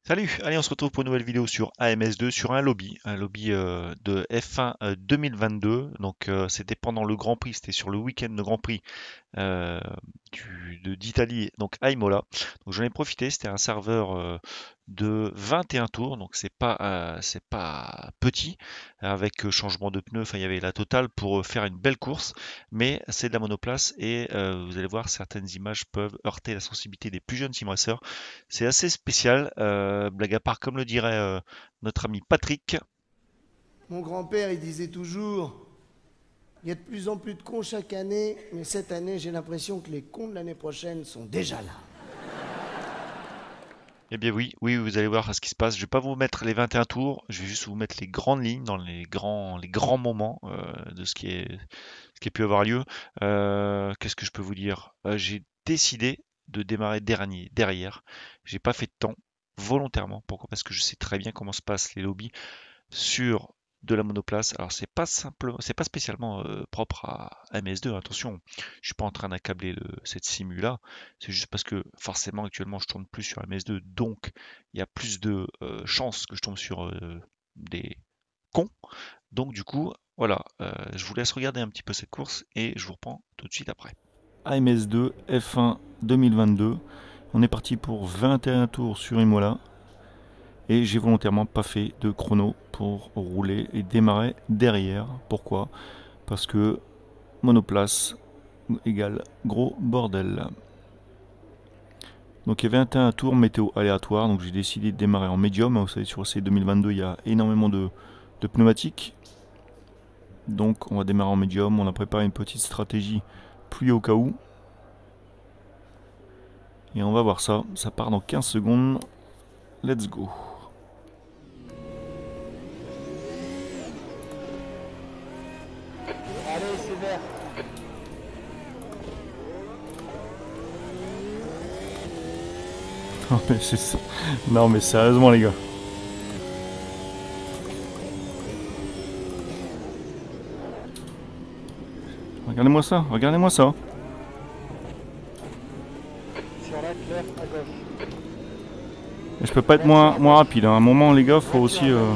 Salut, allez on se retrouve pour une nouvelle vidéo sur AMS2, sur un lobby de F1 2022. Donc c'était pendant le Grand Prix, c'était sur le week-end de Grand Prix euh, d'Italie, donc à Imola. Donc j'en ai profité, c'était un serveur de 21 tours, donc c'est pas petit, avec changement de pneus, enfin il y avait la totale pour faire une belle course, mais c'est de la monoplace et vous allez voir certaines images peuvent heurter la sensibilité des plus jeunes simracers. C'est assez spécial, blague à part, comme le dirait notre ami Patrick. Mon grand-père, il disait toujours, il y a de plus en plus de cons chaque année, mais cette année, j'ai l'impression que les cons de l'année prochaine sont déjà là. Eh bien oui, oui, vous allez voir ce qui se passe. Je vais pas vous mettre les 21 tours, je vais juste vous mettre les grandes lignes dans les grands moments de ce qui a pu avoir lieu. Qu'est-ce que je peux vous dire? J'ai décidé de démarrer dernier, derrière. J'ai pas fait de temps volontairement. Pourquoi? Parce que je sais très bien comment se passent les lobbies sur de la monoplace. Alors c'est pas spécialement propre à MS2. Attention, je suis pas en train d'accabler cette simu là. C'est juste parce que forcément actuellement je tourne plus sur MS2, donc il y a plus de chances que je tombe sur des cons. Donc du coup, voilà, je vous laisse regarder un petit peu cette course et je vous reprends tout de suite après. AMS2 F1 2022. On est parti pour 21 tours sur Imola. Et j'ai volontairement pas fait de chrono pour rouler et démarrer derrière. Pourquoi? Parce que monoplace égale gros bordel. Donc il y avait 21 tours météo aléatoire, donc j'ai décidé de démarrer en médium. Vous savez, sur ces 2022, il y a énormément de pneumatiques. Donc on va démarrer en médium. On a préparé une petite stratégie pluie au cas où. Et on va voir ça. Ça part dans 15 secondes. Let's go. Allez, c'est vert. Non mais, non mais sérieusement les gars. Regardez-moi ça, regardez-moi ça. Sur la claire, à gauche. Et je peux pas être Voiture à moins gauche. rapide, hein. À un moment les gars, faut Voiture aussi... à gauche.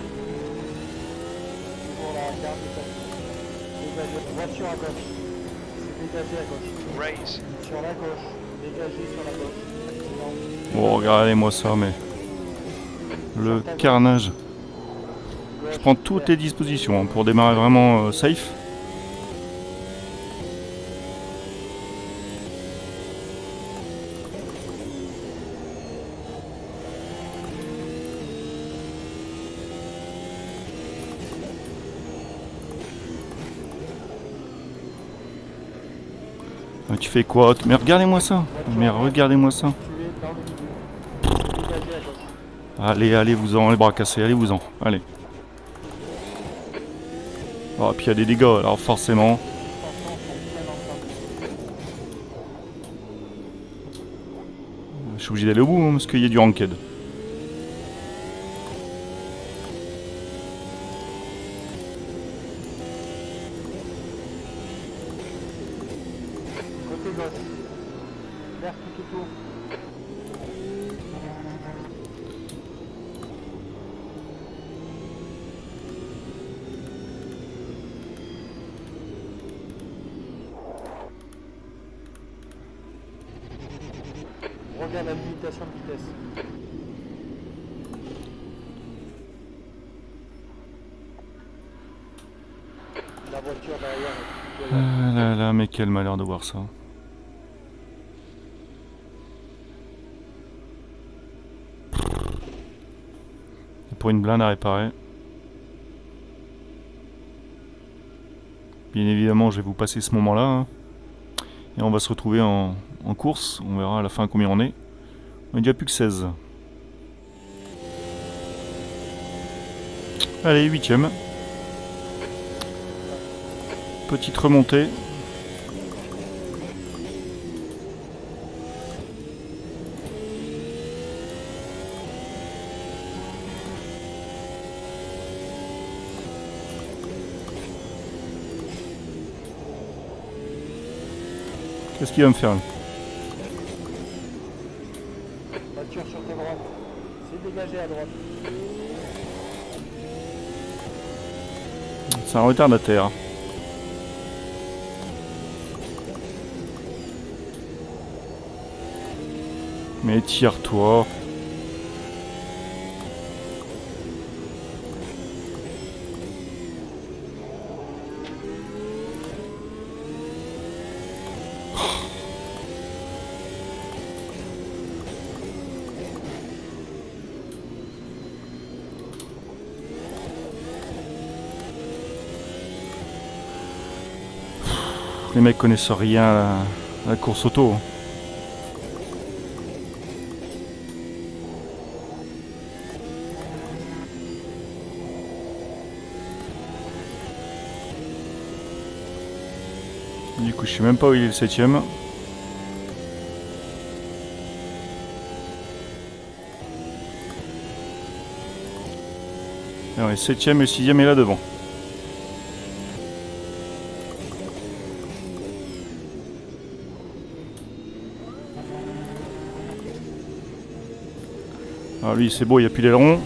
Pour la garde dégagée. Voiture à gauche. C'est dégagé à gauche. Raise. Sur la gauche. Dégagé sur la gauche. Accident. Bon, regardez-moi ça, mais... Sur Le ta gauche. carnage. Je Gauche, prends toutes claire. les dispositions hein, pour démarrer vraiment safe. Tu fais quoi? Mais regardez-moi ça. Voiture Mais à droite. regardez-moi ça. Tu es dans le milieu. Dégagé à gauche. Allez, allez-vous-en, les bras cassés, allez-vous-en. Allez. Oh, puis il y a des dégâts, alors forcément. Suspensions sont bien entendues. Je suis obligé d'aller au bout, hein, parce qu'il y a du ranked. Côté gauche. Vert tout autour. Regarde la limitation de vitesse. La voiture derrière est plus loyale. Ah là là, mais quel malheur de voir ça. Pour une blinde à réparer. Bien évidemment, je vais vous passer ce moment-là. Hein. Et on va se retrouver en course. On verra à la fin combien on est. On est déjà plus que 16. Allez, 8ème. Petite remontée. Qu'est-ce qu'il va me faire là? Voiture sur ta droite. C'est dégagé à droite. C'est un retardataire. Mais tire-toi. Les mecs connaissent rien à la course auto. Du coup, je sais même pas où il est le 7ème. Alors, le 7ème et le 6ème est là devant. Alors lui c'est beau, il n'y a plus d'aileron.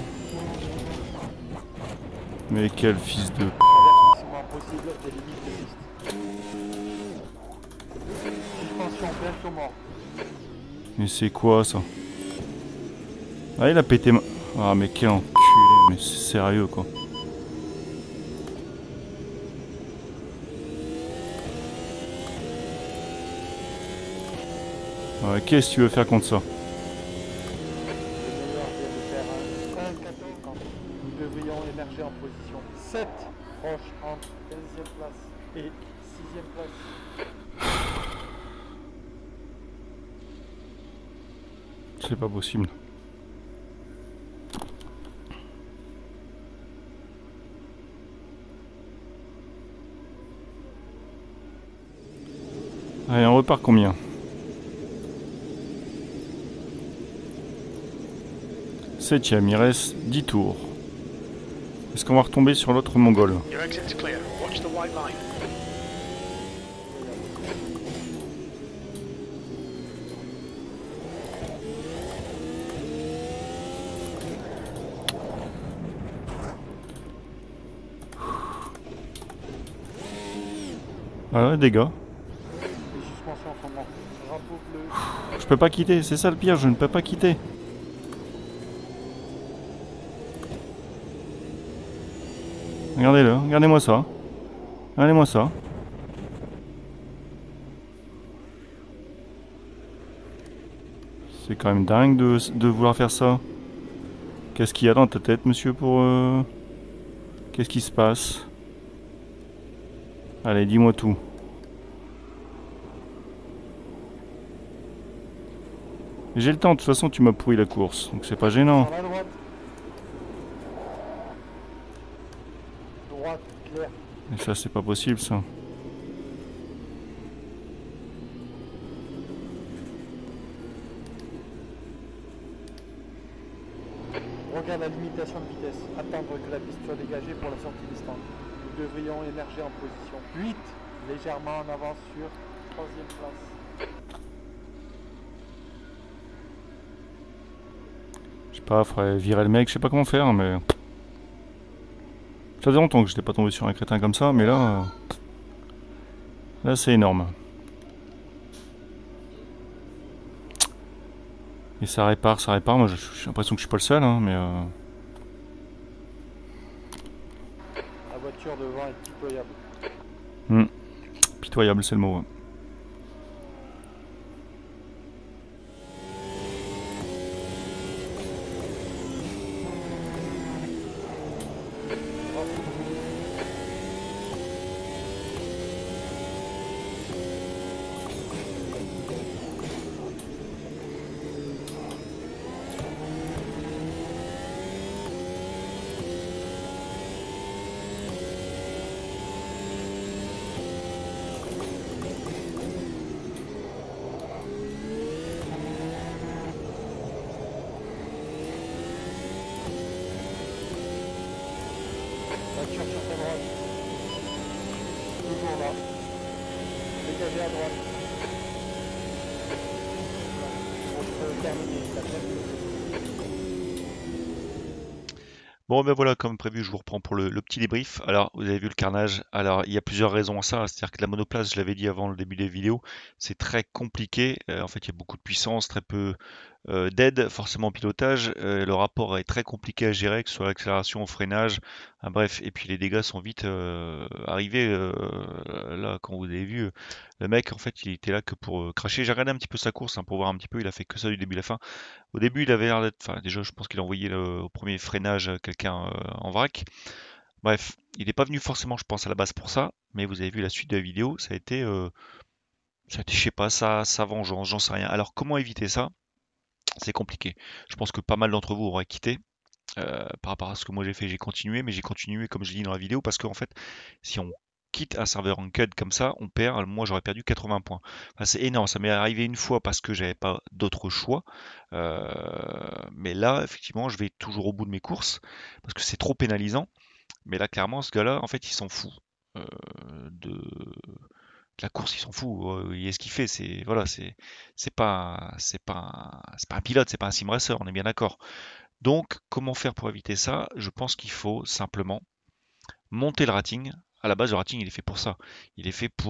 Mais quel fils de... Avertissement possible des limites de piste. Suspension bientôt mort. Mais c'est quoi ça? Ah il a pété ma... Ah mais quel enculé, mais c'est sérieux quoi. Ouais, qu'est-ce que tu veux faire contre ça? Nous devrions émerger en position 7, proche entre 15e place et 6e place. C'est pas possible. Allez, on repart combien? Septième, il reste 10 tours. Est-ce qu'on va retomber sur l'autre mongol? Ah ouais, dégâts. Les suspensions sont mortes. Drapeau bleu. Je peux pas quitter, c'est ça le pire, je ne peux pas quitter. Regardez-le, regardez-moi ça. Regardez-moi ça. C'est quand même dingue de vouloir faire ça. Qu'est-ce qu'il y a dans ta tête, monsieur, pour... Qu'est-ce qui se passe? Allez, dis-moi tout. J'ai le temps, de toute façon, tu m'as pourri la course, donc c'est pas gênant. Par la droite. Droite, clair. Et ça, c'est pas possible, ça. Regarde la limitation de vitesse. Attendre que la piste soit dégagée pour la sortie des stands. Nous devrions émerger en position 8, légèrement en avance sur 3e place. Je sais pas, faudrait virer le mec, je sais pas comment faire, mais... Ça faisait longtemps que j'étais pas tombé sur un crétin comme ça, mais là... Là, c'est énorme. Et ça répare, ça répare. Moi, j'ai l'impression que je suis pas le seul, hein, mais... La voiture devant est pitoyable. Pitoyable, c'est le mot. Ouais. Voiture sur ta droite. Toujours là. Dégagez à droite. On peut terminer. Bon, ben voilà, comme prévu, je vous reprends pour le petit débrief. Alors, vous avez vu le carnage. Alors, il y a plusieurs raisons à ça. C'est-à-dire que la monoplace, je l'avais dit avant le début des vidéos, c'est très compliqué. En fait, il y a beaucoup de puissance, très peu d'aide, forcément au pilotage. Le rapport est très compliqué à gérer, que ce soit l'accélération, au freinage. Bref, et puis les dégâts sont vite arrivés. Là, quand vous avez vu, le mec, en fait, il était là que pour cracher. J'ai regardé un petit peu sa course hein, pour voir un petit peu. Il a fait que ça du début à la fin. Au début, il avait l'air d'être. Enfin, déjà, je pense qu'il a envoyé au premier freinage quelqu'un en vrac. Bref, il n'est pas venu forcément, je pense, à la base pour ça. Mais vous avez vu la suite de la vidéo, je sais pas, sa vengeance, j'en sais rien. Alors, comment éviter ça? C'est compliqué. Je pense que pas mal d'entre vous auraient quitté. Par rapport à ce que moi j'ai fait, j'ai continué, mais j'ai continué comme je dis dans la vidéo parce qu'en fait, si on quitte un serveur ranked comme ça, on perd. Moi j'aurais perdu 80 points. Enfin, c'est énorme. Ça m'est arrivé une fois parce que j'avais pas d'autre choix. Mais là, effectivement, je vais toujours au bout de mes courses parce que c'est trop pénalisant. Mais là, clairement, ce gars-là, en fait, il s'en fout de la course, il s'en fout. Il est ce qu'il fait. C'est voilà, c'est pas un pilote, c'est pas un sim racer. On est bien d'accord. Donc, comment faire pour éviter ça? Je pense qu'il faut simplement monter le rating. À la base, le rating, il est fait pour ça. Il est fait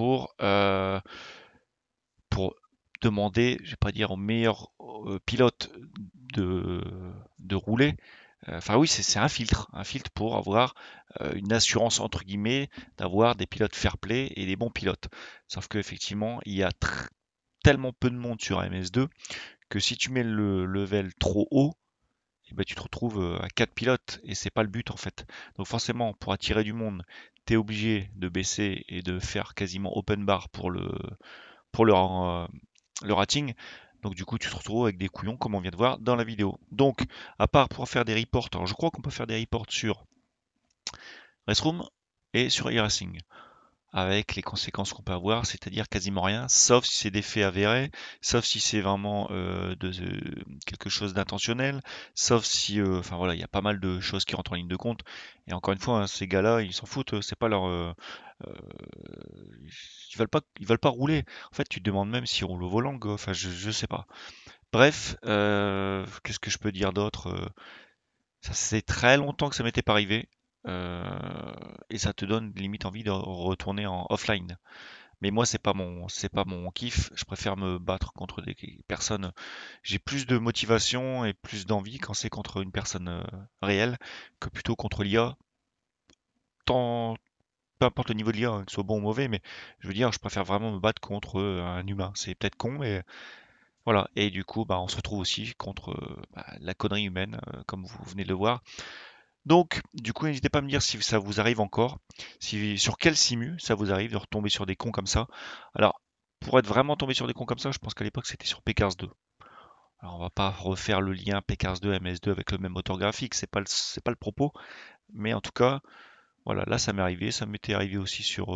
pour demander, je vais pas dire au meilleur pilote de, de rouler. Enfin oui, c'est un filtre pour avoir une assurance entre guillemets d'avoir des pilotes fair play et des bons pilotes. Sauf qu'effectivement, il y a tellement peu de monde sur MS2 que si tu mets le level trop haut, eh ben, tu te retrouves à 4 pilotes et c'est pas le but en fait. Donc forcément, pour attirer du monde, tu es obligé de baisser et de faire quasiment open bar pour le rating. Donc du coup, tu te retrouves avec des couillons comme on vient de voir dans la vidéo. Donc, à part pour faire des reports, alors je crois qu'on peut faire des reports sur Restroom et sur iRacing avec les conséquences qu'on peut avoir, c'est-à-dire quasiment rien, sauf si c'est des faits avérés, sauf si c'est vraiment quelque chose d'intentionnel, sauf si, enfin voilà, il y a pas mal de choses qui rentrent en ligne de compte. Et encore une fois, hein, ces gars-là, ils s'en foutent, c'est pas leur, euh, ils veulent pas rouler. En fait, tu te demandes même si on roule au volant, quoi. Enfin, je sais pas. Bref, qu'est-ce que je peux dire d'autre? Ça c'est très longtemps que ça m'était pas arrivé. Et ça te donne limite envie de retourner en offline. Mais moi, c'est pas mon kiff. Je préfère me battre contre des personnes. J'ai plus de motivation et plus d'envie quand c'est contre une personne réelle que plutôt contre l'IA. Tant, peu importe le niveau de l'IA, hein, que ce soit bon ou mauvais, mais je veux dire, je préfère vraiment me battre contre un humain. C'est peut-être con, mais voilà. Et du coup, bah, on se retrouve aussi contre la connerie humaine, comme vous venez de le voir. Donc, du coup, n'hésitez pas à me dire si ça vous arrive encore, sur quel simu ça vous arrive de retomber sur des cons comme ça. Alors, pour être vraiment tombé sur des cons comme ça, je pense qu'à l'époque c'était sur P-Cars 2. Alors, on va pas refaire le lien P-Cars 2 MS2 avec le même moteur graphique, c'est pas le propos, mais en tout cas, voilà, là ça m'est arrivé, ça m'était arrivé aussi sur.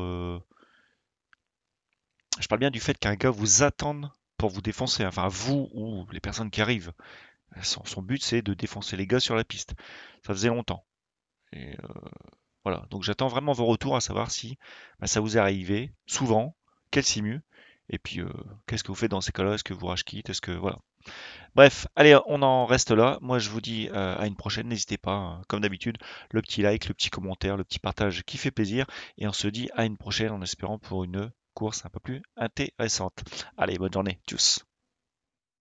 Je parle bien du fait qu'un gars vous attende pour vous défoncer, enfin vous ou les personnes qui arrivent. Son but c'est de défoncer les gars sur la piste. Ça faisait longtemps. Et voilà, donc j'attends vraiment vos retours à savoir si bah, ça vous est arrivé souvent, quel simu, et puis qu'est-ce que vous faites dans ces cas-là, est-ce que vous rage quitte, est-ce que voilà. Bref, allez, on en reste là. Moi je vous dis à une prochaine, n'hésitez pas, hein, comme d'habitude, le petit like, le petit commentaire, le petit partage qui fait plaisir, et on se dit à une prochaine en espérant pour une course un peu plus intéressante. Allez, bonne journée, tchuss.